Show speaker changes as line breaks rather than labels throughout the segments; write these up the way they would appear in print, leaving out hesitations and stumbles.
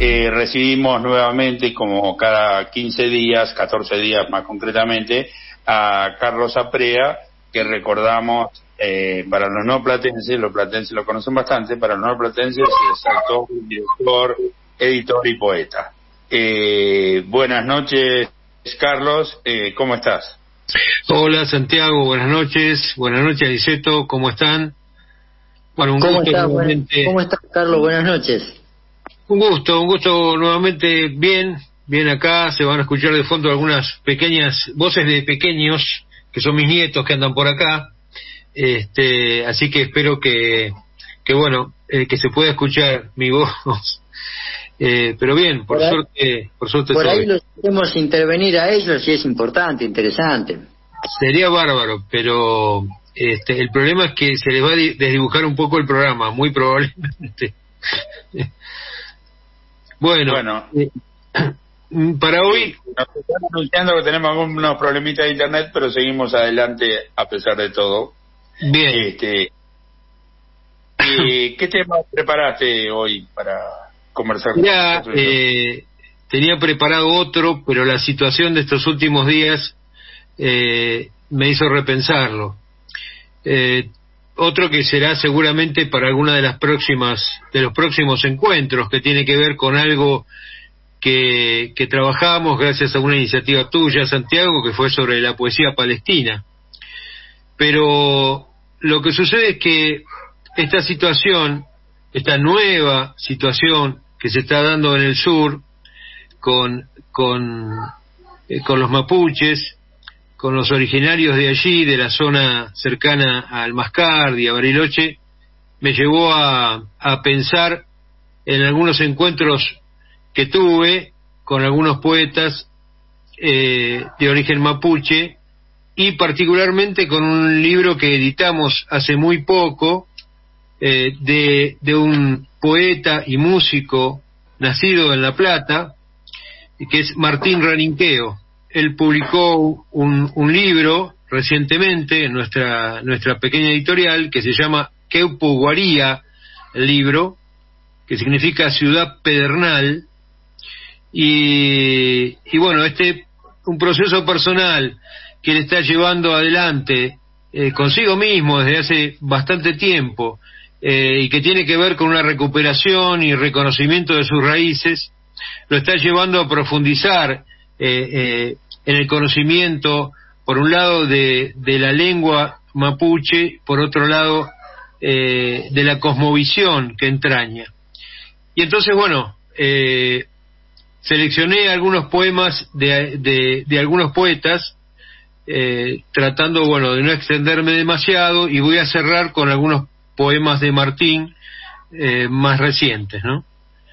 recibimos nuevamente, como cada 15 días, 14 días más concretamente, a Carlos Aprea, que recordamos, para los no platenses lo conocen bastante, para los no platenses es actor, director, editor y poeta. Buenas noches, Carlos, ¿cómo estás?
Hola Santiago, buenas noches Aniceto, ¿cómo están? Bueno,
¿Cómo estás, Carlos? Buenas noches.
Un gusto nuevamente, bien acá. Se van a escuchar de fondo algunas pequeñas voces de pequeños, que son mis nietos que andan por acá, así que espero que se pueda escuchar mi voz, pero bien, por suerte
por ahí los podemos intervenir a ellos y es importante, interesante.
Sería bárbaro, pero el problema es que se les va a desdibujar un poco el programa, muy probablemente. Bueno. Para hoy
nos están anunciando que tenemos algunos problemitas de internet, pero seguimos adelante a pesar de todo.
Bien.
¿Qué tema preparaste hoy para conversar con nosotros?
Tenía preparado otro, pero la situación de estos últimos días me hizo repensarlo. Otro que será seguramente para alguna de los próximos encuentros, que tiene que ver con algo que trabajamos gracias a una iniciativa tuya, Santiago, que fue sobre la poesía palestina. Pero lo que sucede es que esta nueva situación que se está dando en el sur con los mapuches, con los originarios de allí, de la zona cercana al Mascardi, a Bariloche, me llevó a pensar en algunos encuentros que tuve con algunos poetas de origen mapuche, y particularmente con un libro que editamos hace muy poco, de un poeta y músico nacido en La Plata, que es Martín Raninqueo. Él publicó un libro recientemente en nuestra pequeña editorial, que se llama Queupu Guaría, el libro, que significa ciudad pedernal, y bueno, un proceso personal que él está llevando adelante consigo mismo desde hace bastante tiempo, y que tiene que ver con una recuperación y reconocimiento de sus raíces, lo está llevando a profundizar en el conocimiento, por un lado de la lengua mapuche, por otro lado de la cosmovisión que entraña. Y entonces, seleccioné algunos poemas de algunos poetas, tratando de no extenderme demasiado, y voy a cerrar con algunos poemas de Martín más recientes, ¿no?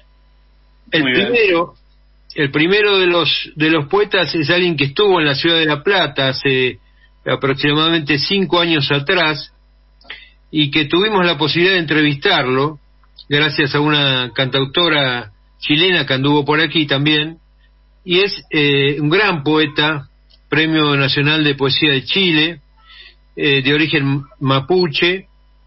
El primero de los poetas es alguien que estuvo en la ciudad de La Plata hace aproximadamente 5 años atrás, y que tuvimos la posibilidad de entrevistarlo gracias a una cantautora chilena que anduvo por aquí también, y es un gran poeta, Premio Nacional de Poesía de Chile, de origen mapuche,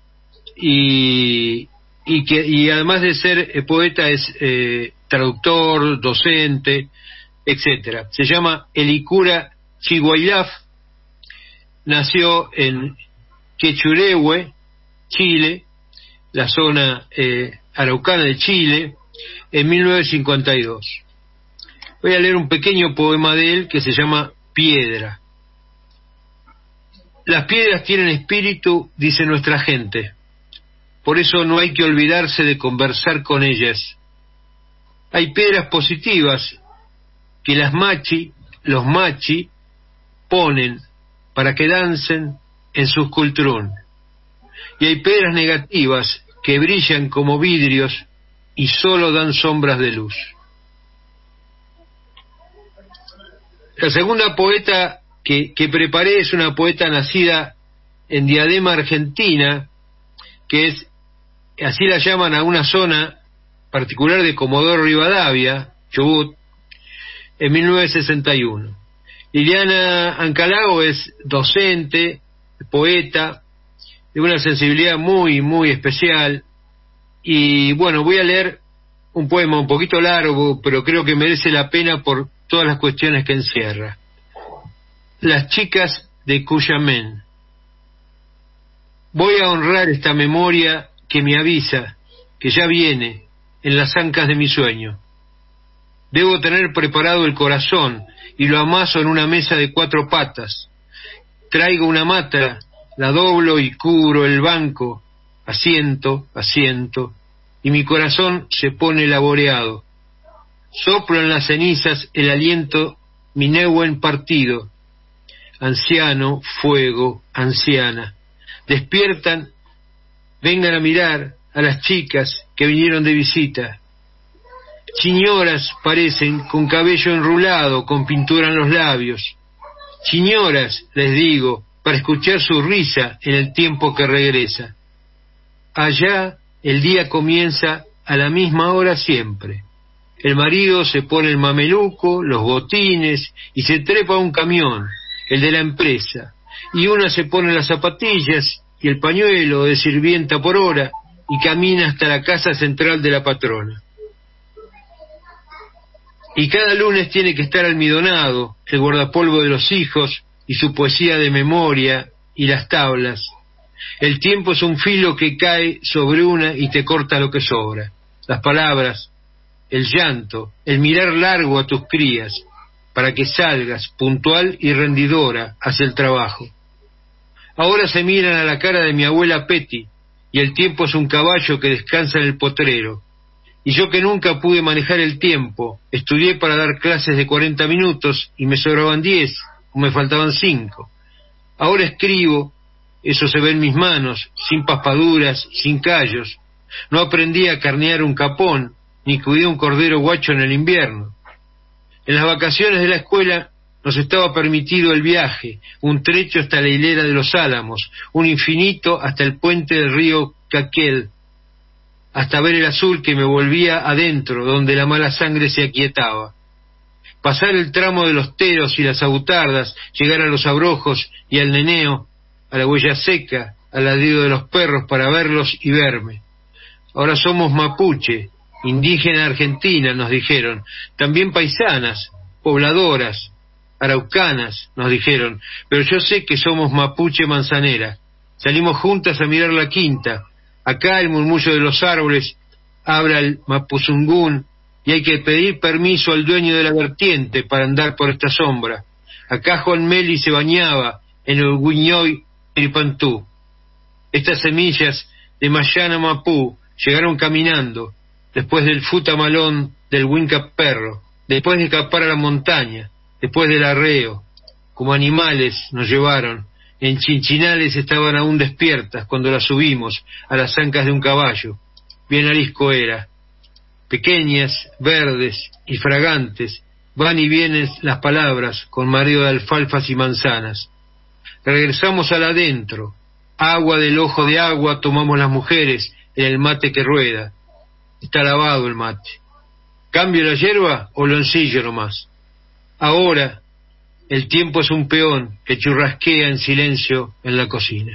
y además de ser poeta es traductor, docente, etcétera. Se llama Elicura Chiguaylaf, nació en Quechurehue, Chile, la zona araucana de Chile, en 1952. Voy a leer un pequeño poema de él que se llama Piedra. Las piedras tienen espíritu, dice nuestra gente. Por eso no hay que olvidarse de conversar con ellas. Hay piedras positivas que los machi, ponen para que dancen en sus cultrún. Y hay piedras negativas que brillan como vidrios y solo dan sombras de luz. La segunda poeta que preparé es una poeta nacida en Diadema, Argentina, que es, así la llaman a una zona particular de Comodoro Rivadavia, Chubut, en 1961. Liliana Ancalago es docente, poeta, de una sensibilidad muy, muy especial, y voy a leer un poema un poquito largo, pero creo que merece la pena por todas las cuestiones que encierra. Las chicas de Cuyamén. Voy a honrar esta memoria que me avisa que ya viene en las ancas de mi sueño. Debo tener preparado el corazón y lo amaso en una mesa de 4 patas. Traigo una matra, la doblo y cubro el banco, asiento, y mi corazón se pone laboreado. Soplo en las cenizas el aliento mi Nehuen partido. Anciano, fuego, anciana, despiertan, vengan a mirar a las chicas que vinieron de visita. Chiñoras parecen, con cabello enrulado, con pintura en los labios. Chiñoras, les digo, para escuchar su risa en el tiempo que regresa. Allá el día comienza a la misma hora siempre. El marido se pone el mameluco, los botines y se trepa a un camión, el de la empresa, y una se pone las zapatillas y el pañuelo de sirvienta por hora y camina hasta la casa central de la patrona. Y cada lunes tiene que estar almidonado, el guardapolvo de los hijos y su poesía de memoria y las tablas. El tiempo es un filo que cae sobre una y te corta lo que sobra. Las palabras, el llanto, el mirar largo a tus crías, para que salgas puntual y rendidora hacia el trabajo. Ahora se miran a la cara de mi abuela Petty, y el tiempo es un caballo que descansa en el potrero. Y yo que nunca pude manejar el tiempo, estudié para dar clases de 40 minutos y me sobraban 10, o me faltaban 5. Ahora escribo, eso se ve en mis manos, sin paspaduras, sin callos. No aprendí a carnear un capón, ni cuidé un cordero guacho en el invierno. En las vacaciones de la escuela nos estaba permitido el viaje, un trecho hasta la hilera de los Álamos, un infinito hasta el puente del río Caquel, hasta ver el azul que me volvía adentro, donde la mala sangre se aquietaba. Pasar el tramo de los teros y las abutardas, llegar a los abrojos y al neneo, a la huella seca, al ladrido de los perros para verlos y verme. Ahora somos mapuche, indígena argentina, nos dijeron, también paisanas, pobladoras, araucanas, nos dijeron, pero yo sé que somos mapuche manzanera. Salimos juntas a mirar la quinta. Acá el murmullo de los árboles habla el mapuzungún y hay que pedir permiso al dueño de la vertiente para andar por esta sombra. Acá Juan Meli se bañaba en el Guiñoy Iripantú. Estas semillas de Mayana Mapú llegaron caminando después del futamalón del Huinca Perro, después de escapar a la montaña, después del arreo. Como animales nos llevaron. En Chinchinales estaban aún despiertas cuando las subimos a las ancas de un caballo. Bien arisco era. Pequeñas, verdes y fragantes, van y vienen las palabras con mareo de alfalfas y manzanas. Regresamos al adentro. Agua del ojo de agua tomamos las mujeres en el mate que rueda. Está lavado el mate. ¿Cambio la hierba o lo ensillo nomás? Ahora el tiempo es un peón que churrasquea en silencio en la cocina.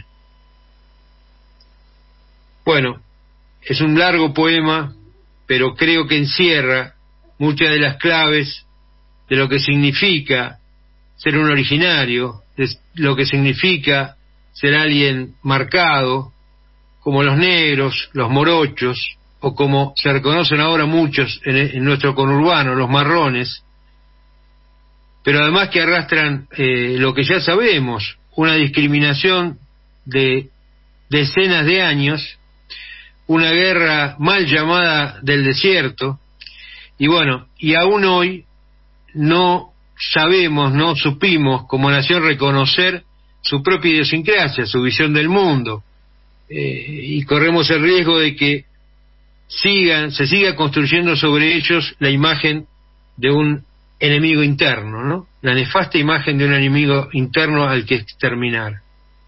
Bueno, es un largo poema, pero creo que encierra muchas de las claves de lo que significa ser un originario, de lo que significa ser alguien marcado, como los negros, los morochos, o como se reconocen ahora muchos en nuestro conurbano, los marrones, pero además que arrastran lo que ya sabemos, una discriminación de decenas de años, una guerra mal llamada del desierto, y bueno, y aún hoy no sabemos, no supimos como nación reconocer su propia idiosincrasia, su visión del mundo, y corremos el riesgo de que se siga construyendo sobre ellos la imagen de un enemigo interno, ¿no? La nefasta imagen de un enemigo interno al que exterminar.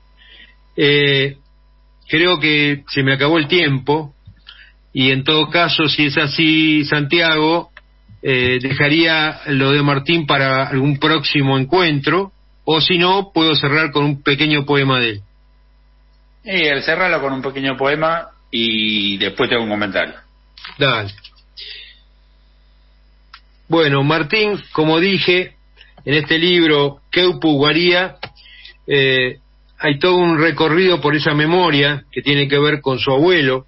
Creo que se me acabó el tiempo y en todo caso, si es así, Santiago, dejaría lo de Martín para algún próximo encuentro, o si no, puedo cerrar con un pequeño poema de él.
El cerrarlo con un pequeño poema y después tengo un comentario.
Dale. Bueno, Martín, como dije, en este libro, Keupu Guaría, hay todo un recorrido por esa memoria que tiene que ver con su abuelo,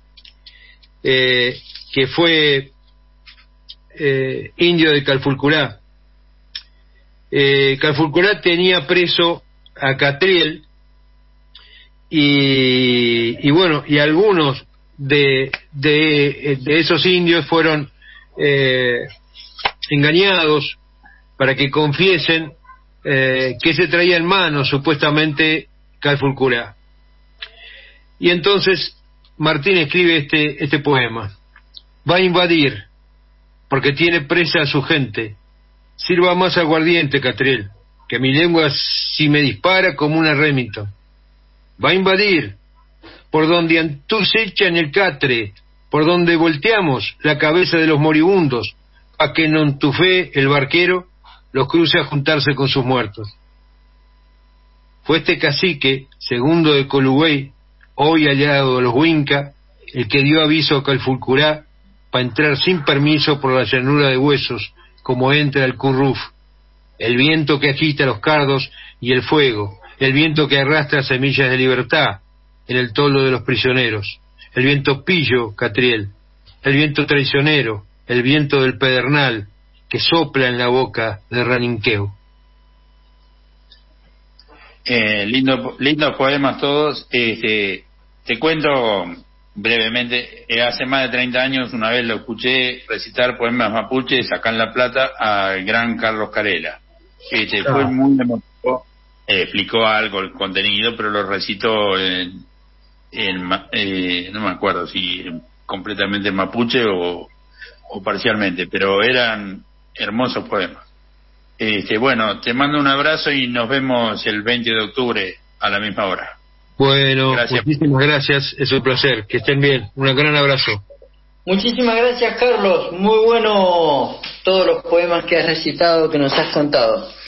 que fue indio de Calfulcurá. Calfulcurá tenía preso a Catriel, y bueno, y algunos de esos indios fueron engañados para que confiesen que se traía en mano supuestamente Calfulcurá. Y entonces Martín escribe este poema. Va a invadir porque tiene presa a su gente. Sirva más aguardiente, Catriel, que mi lengua si me dispara como una Remington. Va a invadir por donde Antús echa en el catre, por donde volteamos la cabeza de los moribundos, a que Nontufé, el barquero, los cruce a juntarse con sus muertos. Fue este cacique, segundo de Colugüey, hoy aliado de los Huinca, el que dio aviso a Calfulcurá para entrar sin permiso por la llanura de Huesos, como entra el Curruf, el viento que agita los cardos y el fuego, el viento que arrastra semillas de libertad en el toldo de los prisioneros, el viento pillo, Catriel, el viento traicionero, el viento del pedernal que sopla en la boca de Raninqueo.
Lindos poemas todos. Te cuento brevemente, hace más de 30 años una vez lo escuché recitar poemas mapuches acá en La Plata al gran Carlos Carela. Fue muy emotivo, explicó algo el contenido, pero lo recitó no me acuerdo si completamente en mapuche o parcialmente, pero eran hermosos poemas. Bueno, te mando un abrazo y nos vemos el 20 de octubre a la misma hora.
Bueno,
gracias.
Muchísimas gracias, es un placer, que estén bien, un gran abrazo.
Muchísimas gracias, Carlos, muy bueno todos los poemas que has recitado, que nos has contado.